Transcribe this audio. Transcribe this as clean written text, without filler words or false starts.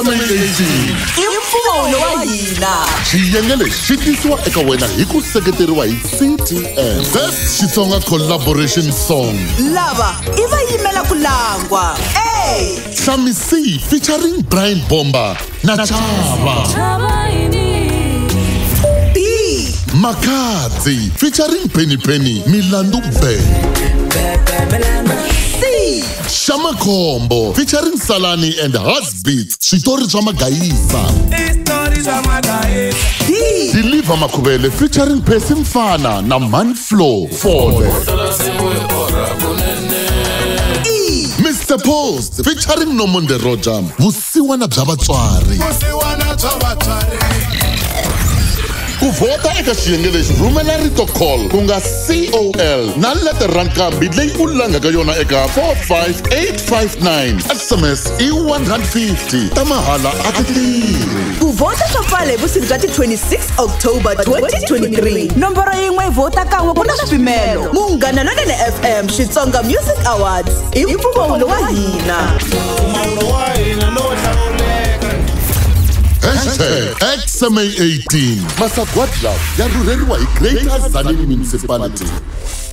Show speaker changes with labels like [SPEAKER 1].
[SPEAKER 1] XMA18
[SPEAKER 2] Imfumo wa hina.
[SPEAKER 1] xiyenge lexi xi tisiwa eka wena hi ku seketeriwa hi CTM Best Xitsonga Collaboration Song.
[SPEAKER 2] Lava i va yimela ku langwa.
[SPEAKER 1] Hlamisi featuring Brian Bomba na Chava. Makadzi featuring Penny Penny Milandu Shama Combo featuring Salani and Heartbeats Switori swa Magayisa. Deliver Makubele featuring Pesi Mfana na Manflow Fole. Mr. Post featuring Nomonde Rojam Vusiwa na Byabatswari. Kuvota eka xiyenge lexi rhumela rito call ku nga COL na letter rankambi leyi u langaka yona eka 45859. SMS i 150 ta mahala a ti tirhi.
[SPEAKER 2] Kuvota swa pfala hi vusiku bya ti 26 October 2023. Nomboro yin'we yi vota kan'we ku na swipimelo. Munghana Lonene FM Xitsonga Music Awards i mpfumawulo wa hina.
[SPEAKER 1] #XMA18 Masagwadi lawa ya rhurheriwa hi Greater Tzaneen Municipality.